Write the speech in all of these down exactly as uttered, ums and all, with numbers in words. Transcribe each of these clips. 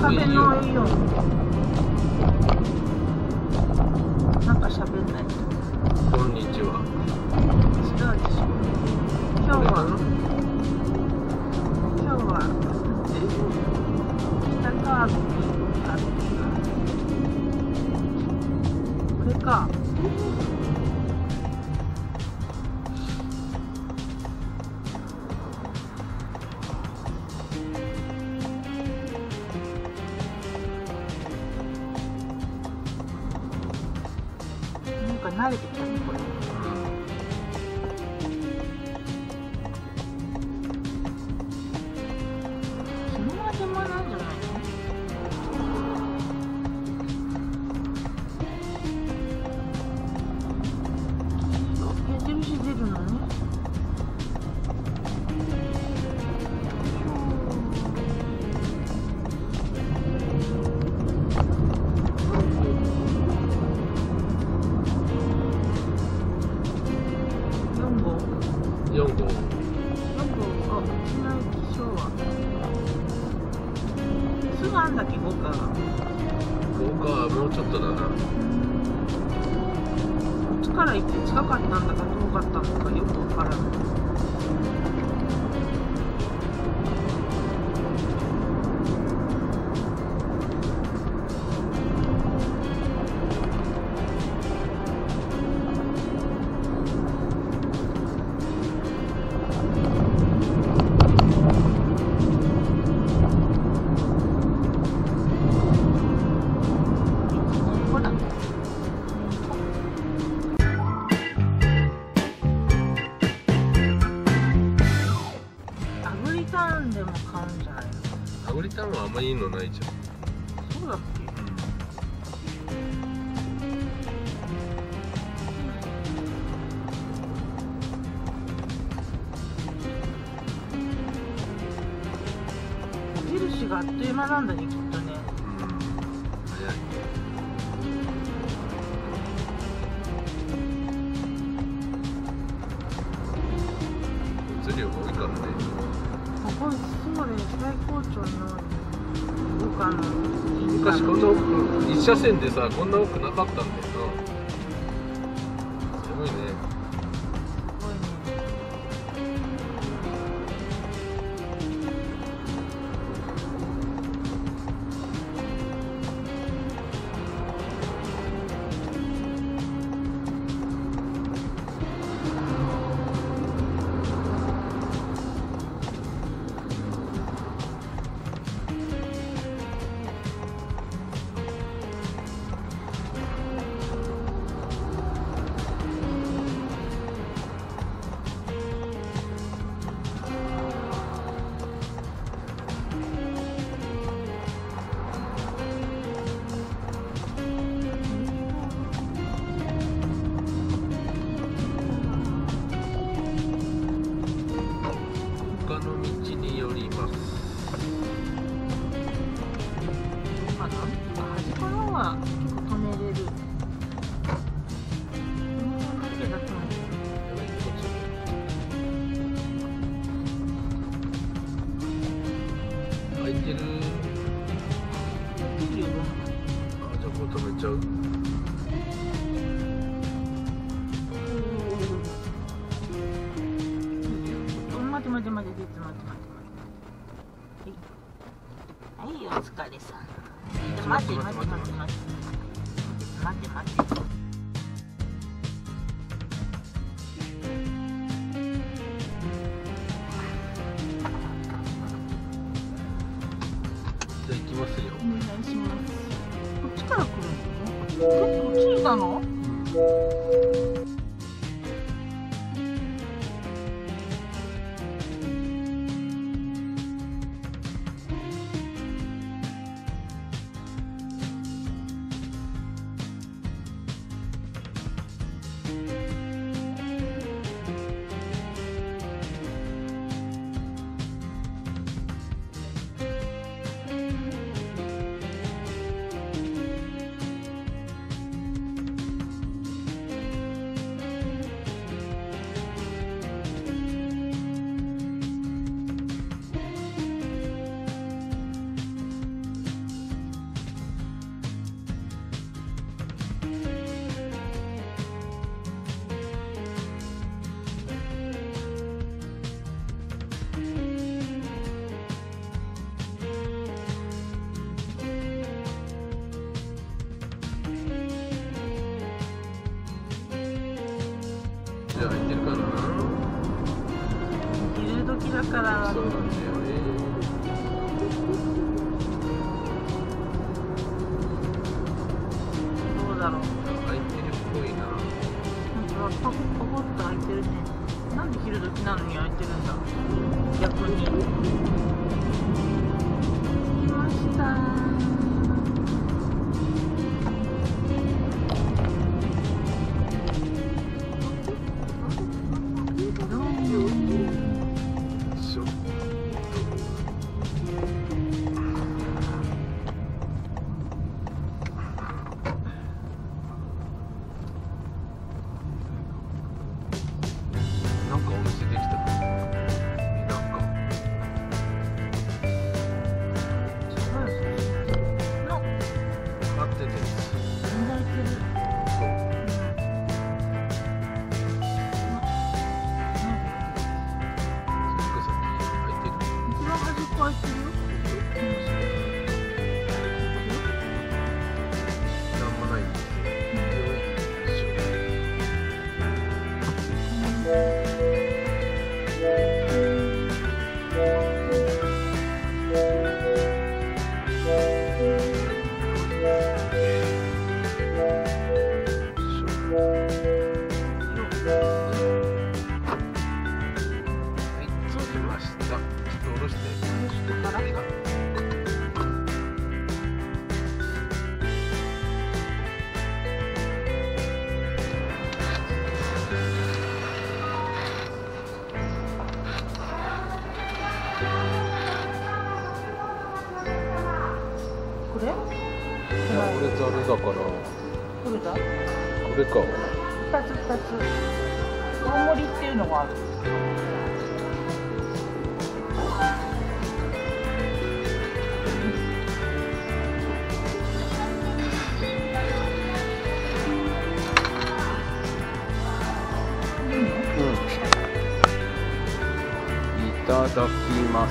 喋んないよ。なんか喋んない。 こんにちは。 違うでしょ。今日は今日は北カーブにあるこれか。慣れてきたね、これ。そのままなんじゃないの？矢印出るのね。 よんごう。 すぐあんだっけ、ごか。 ごか、もうちょっとだな。こっちから行って近かったんだか遠かったのかよくわからない。でも買うんじゃないの？ アグリタウンはあんまりいいのないじゃん。 そうだっけ？矢印があっという間なんだね、きっとね。 うん、早い。物量が多いからね。 ここそうね、最高潮の岡の昔こんな奥、一車線でさ、こんな奥なかったんだよな。すごいね。 すごいね。 空いてる。あ、じゃあこう止めちゃう。 待て待て待て待て待て待てはい、お疲れさん。待て待て待て待て待て待て待て。 じゃあ行きますよ。 お願いします。こっちから来るの？こっちにいたの？ からそうなんだよね。 どうだろう。 空いてるっぽいな。 なんかパコパコっと開いてるね。なんで昼時なのに開いてるんだ。逆に。来ました。 なんかお店できた。なんか。買ってて。そう。そっかさっき入ってる。 一番端っこ開いてるよ。 なんもないんですよ。よいしょ。 これ？ これざるだから。 これだ？ これか。 二つ二つ。大盛りっていうのがある。 いただきます。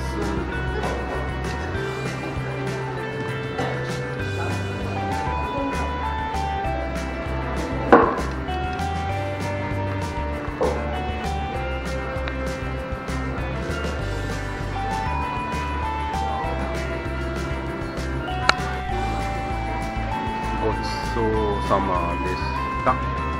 ごちそうさまでした。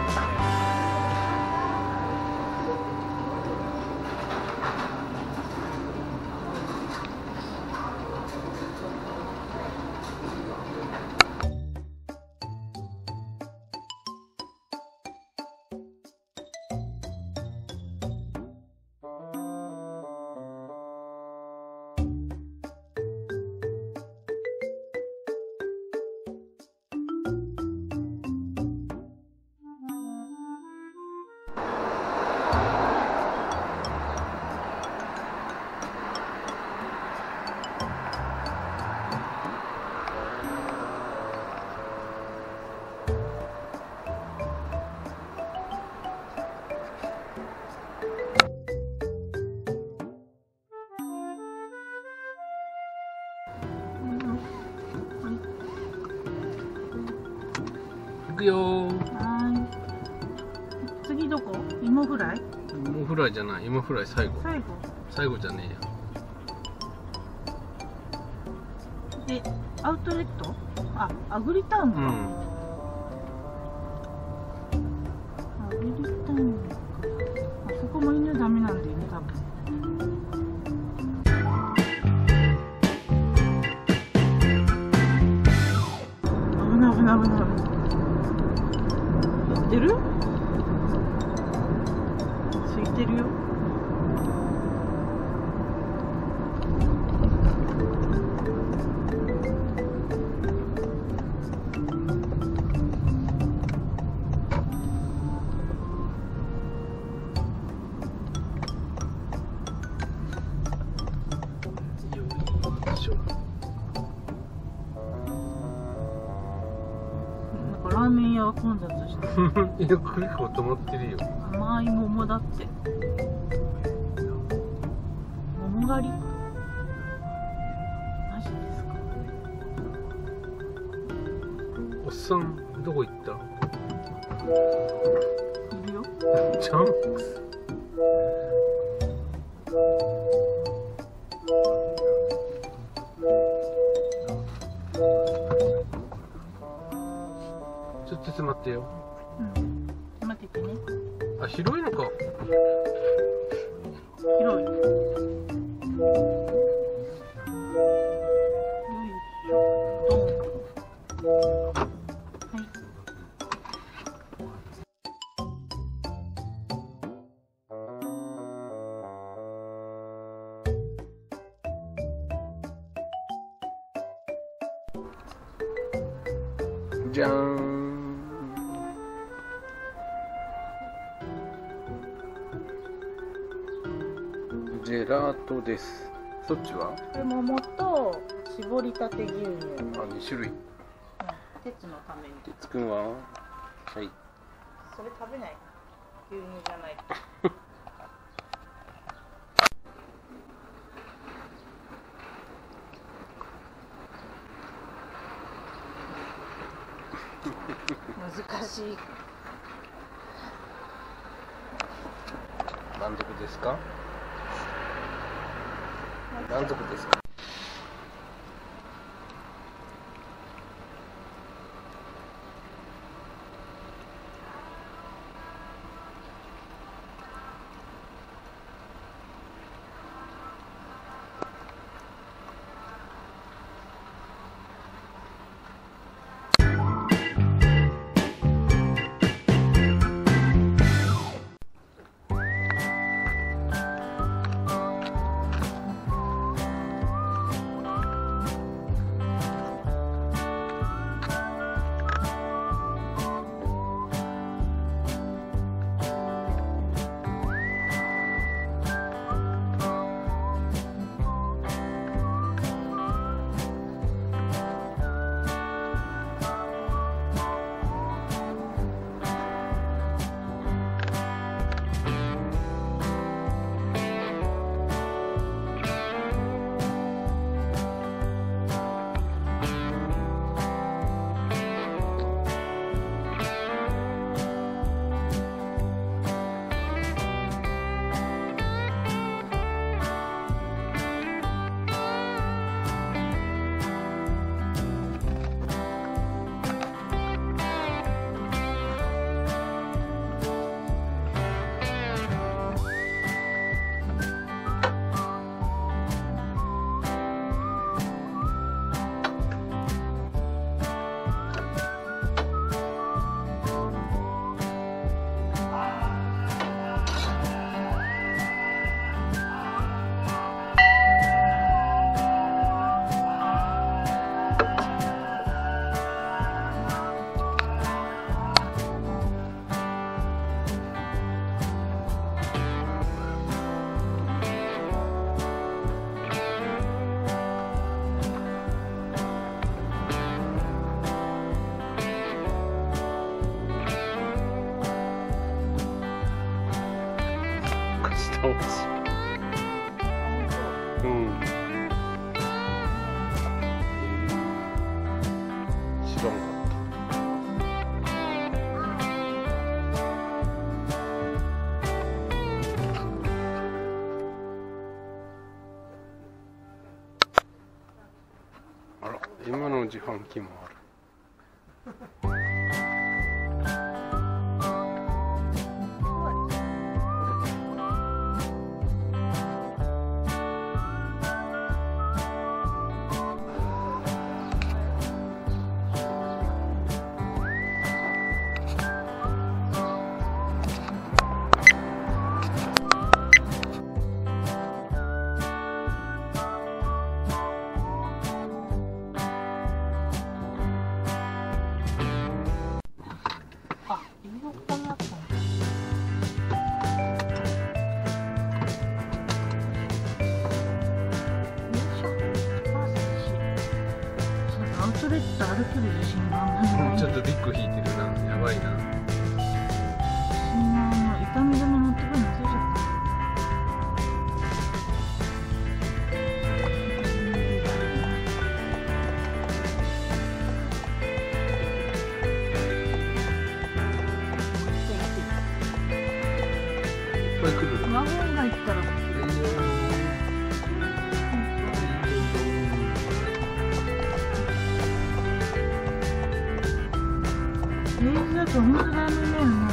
行くよー。 はい。次どこ？芋フライ？ 芋フライじゃない、芋フライ最後。 最後。 最後じゃねで、アウトレット？あ、アグリタウンか。 えや。うん。 アグリタウンか。あそこも犬ダメなんだよね、多分。危ない危ない危ない。やってる？ついてるよ。なんかラーメン屋は混雑してる。 いや、結構止まってるよ。 甘い桃だって。桃狩り？マジですか？ おっさん、どこ行った？ いるよ。 ジャンクス。 ちょっと待ってよ。 うん。待っててね。 あ、広いのか。 広い。よいしょ。ドン。はい。 じゃーん。ジェラートです。そっちは？ これ桃と絞りたて牛乳。 あ、に種類。 うん、鉄のために。 鉄くんは？はい。 それ食べない。牛乳じゃない。難しい。 満足ですか？満足ですか？うん。知らんかった。あら、今の自販機もある。 歩ける自信があんまりない。 ちょっとリック引いてるな、やばいな。 そんなあの痛み止め持ってくるの忘れちゃった。 これ来る。 ワゴンが行ったら。 平日だと本当だめだよね。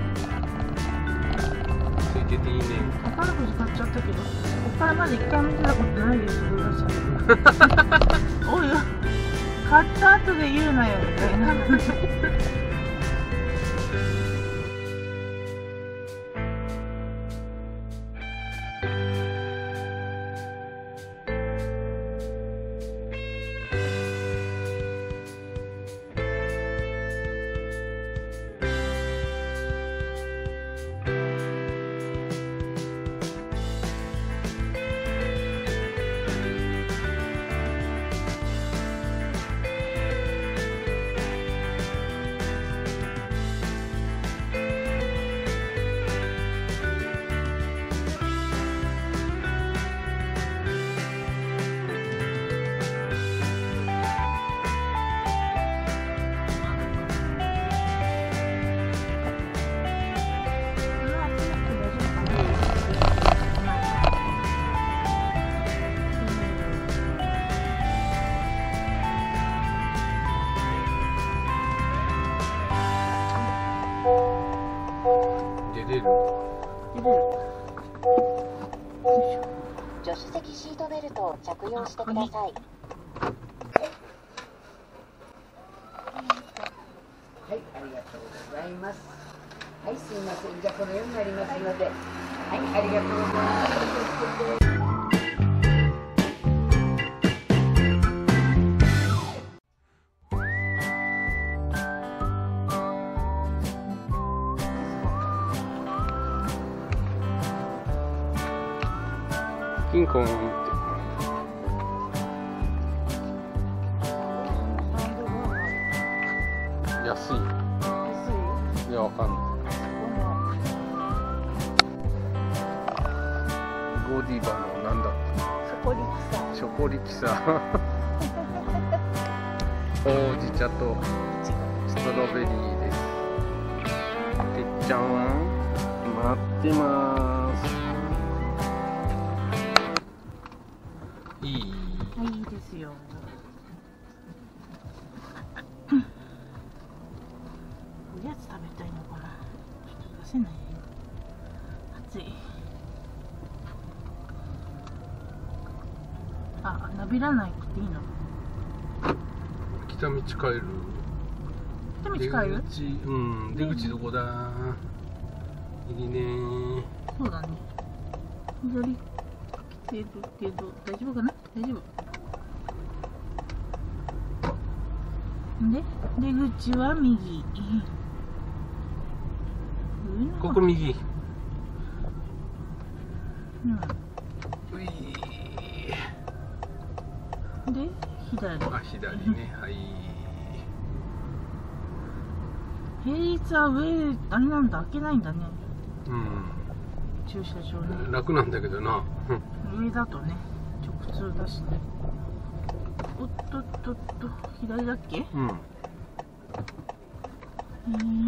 ついてていいね。 宝くじ買っちゃったけど、ここからまだ一回見てたことないですよ、浦さん。おいよ、買った後で言うなよみたいな。 出る。 助手席シートベルトを着用してください。 はい、ありがとうございます。はい、すみません。じゃあこのようになりますので、はい、ありがとうございます。 ピンコンって安い。いや、わかんない。ゴディバのなんだっけ、ショコリキサほうじ茶とストロベリーです。てっちゃんは待ってまーす。いい。 はい、いいですよ。おやつ食べたいのかな。ちょっと出せない。暑い。あ、なびらないくていいの。 来た道帰る。 来た道帰る。 出口、うん、出口どこだ。いいね。 そうだね。左来てるけど、大丈夫かな。大丈夫。で、出口は右。 ここ右。 うん。 うい。 で、左。 あ、左ね。はい。 平日は上、あれなんだ、開けないんだね。 うん。 駐車場ね。 楽なんだけどな。 上だとね、直通だしね。おっとっとっと、左だっけ？ うん。 えー